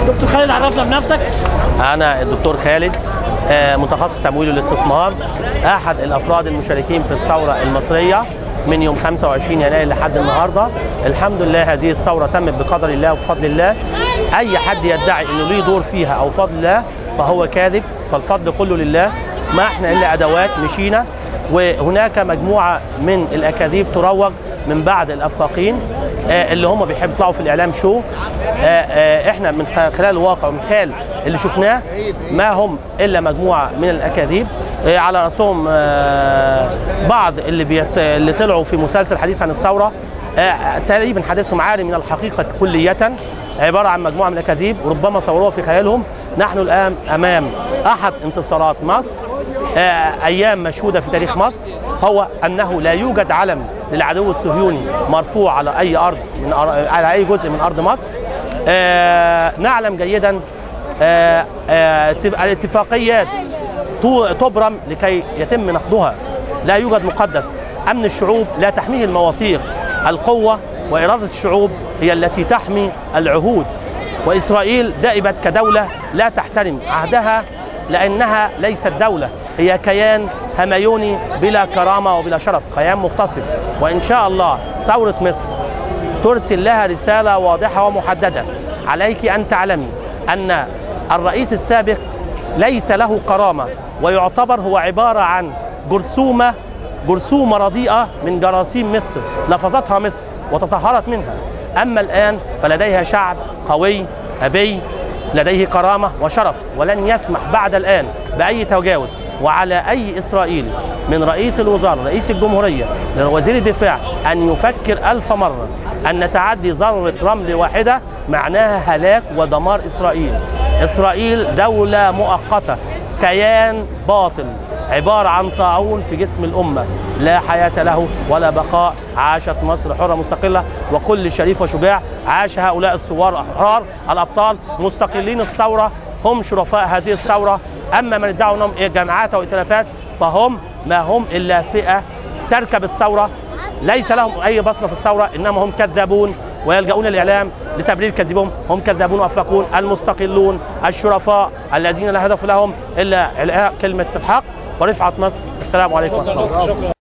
دكتور خالد عرفنا بنفسك. أنا الدكتور خالد، متخصص تمويل والاستثمار، أحد الأفراد المشاركين في الثورة المصرية من يوم 25 يناير لحد النهارده. الحمد لله هذه الثورة تمت بقدر الله وبفضل الله. أي حد يدعي إنه ليه دور فيها أو فضل الله فهو كاذب، فالفضل كله لله. ما احنا إلا أدوات مشينا، وهناك مجموعة من الأكاذيب تروج من بعض الأفاقين اللي هم بيحبوا يطلعوا في الإعلام شو. احنا من خلال الواقع ومن خلال اللي شفناه ما هم إلا مجموعة من الأكاذيب، على رأسهم بعض اللي طلعوا في مسلسل حديث عن الثورة، تقريبا حديثهم عاري من الحقيقة كلية، عبارة عن مجموعة من الأكاذيب وربما صوروها في خيالهم. نحن الآن أمام أحد انتصارات مصر، أيام مشهودة في تاريخ مصر، هو أنه لا يوجد علم للعدو الصهيوني مرفوع على أي أرض على أي جزء من أرض مصر. نعلم جيدا الاتفاقيات تبرم لكي يتم نقضها. لا يوجد مقدس. أمن الشعوب لا تحميه المواثيق. القوة وإرادة الشعوب هي التي تحمي العهود. وإسرائيل دائبت كدولة لا تحترم عهدها، لأنها ليست دولة، هي كيان هميوني بلا كرامة وبلا شرف، كيان مغتصب. وإن شاء الله ثورة مصر ترسل لها رسالة واضحة ومحددة. عليك أن تعلمي أن الرئيس السابق ليس له كرامة، ويعتبر هو عبارة عن جرثومة رديئة من جراثيم مصر لفظتها مصر وتطهرت منها. أما الآن فلديها شعب قوي أبي لديه كرامة وشرف، ولن يسمح بعد الآن بأي تجاوز. وعلى أي إسرائيلي من رئيس الوزراء، رئيس الجمهورية، لوزير الدفاع، أن يفكر 1000 مرة أن تعدي ذرة رمل واحدة معناها هلاك ودمار إسرائيل. إسرائيل دولة مؤقتة، كيان باطل، عبارة عن طاعون في جسم الأمة، لا حياة له ولا بقاء. عاشت مصر حرة مستقلة، وكل شريف وشجاع. عاش هؤلاء الثوار الأحرار الأبطال مستقلين الثورة، هم شرفاء هذه الثورة. أما من ادعوا أنهم جماعات أو ائتلافات فهم ما هم إلا فئة تركب الثورة، ليس لهم أي بصمة في الثورة، إنما هم كذابون ويلجؤون الإعلام لتبرير كذبهم. هم كذابون وأفاقون، المستقلون الشرفاء الذين لا هدف لهم إلا إعلاء كلمة الحق ورفعة مصر. السلام عليكم ورحمة الله.